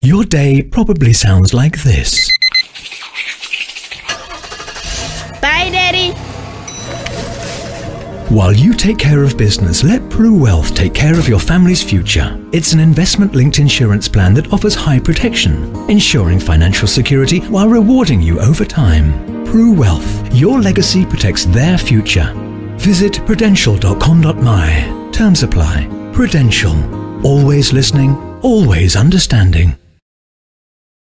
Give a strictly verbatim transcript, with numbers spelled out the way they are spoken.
Your day probably sounds like this. Bye, Daddy. While you take care of business, let Pru Wealth take care of your family's future. It's an investment-linked insurance plan that offers high protection, ensuring financial security while rewarding you over time. Pru Wealth, your legacy protects their future. Visit prudential dot com dot m y. Terms apply. Prudential. Always listening, always understanding.